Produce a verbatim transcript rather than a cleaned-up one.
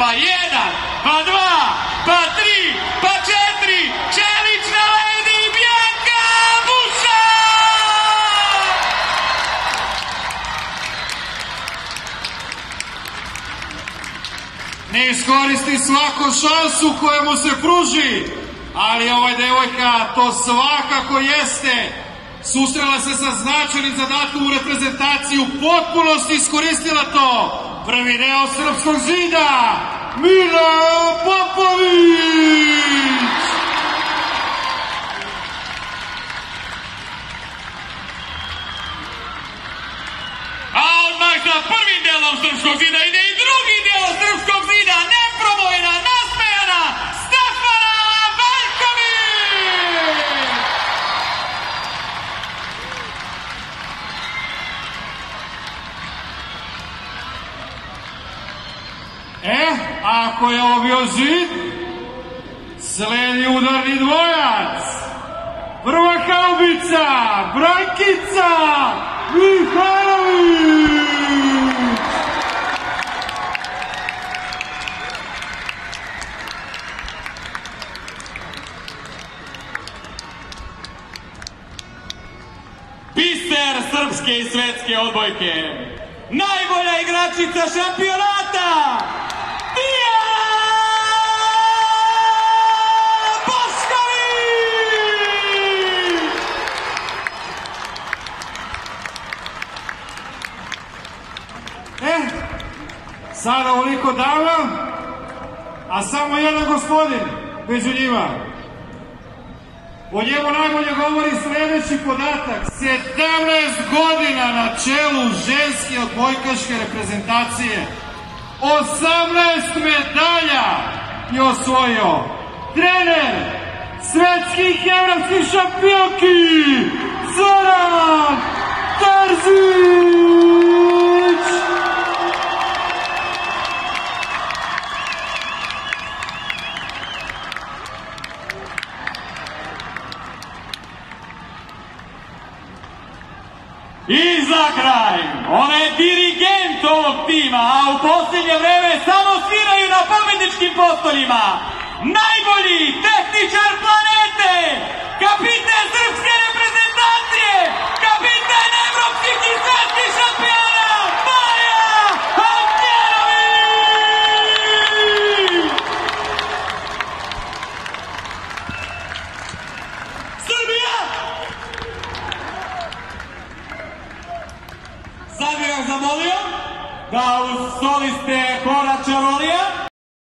pa jedan, pa dva, pa tri, pa četiri, čelična lady Bianca Buša! Ne iskoristi svaku šansu koja mu se pruži, ali ova devojka to svakako jeste. Susrela se sa značajnim zadatkom u reprezentaciji, u potpunosti iskoristila to. Prvi deo Srpskog zida, Mira Popović! A odmah za prvim delom Srpskog zida ide i drugi deo Srpskog zida, neprobojna, nasmejana Stefana Veljković! E, ako je ovo bio zid, sledi udarni dvojac. Prva haubica, Brankica Mihajlović! Biser srpske i svetske odbojke, najbolja igračica šampionata, sada ovoliko dama, a samo jedan gospodin među njima. O njemu najbolje govori sledeći podatak. sedamnaest godina na čelu ženske odbojkaške reprezentacije. osamnaest medalja je osvojio. Trener svetskih i evropskih šampionki Zoran Terzić! I za kraj, ona je dirigent ovog tima, a u posljednje vreme samo sviraju na pobedničkim postoljima. Najbolji tehničar planete, kapiten srpske reprezentacije, kapiten evropskih i svetskih šampiona, Maja Hamdjanović! Srbija! Sad bih vas zamolio da uz soliste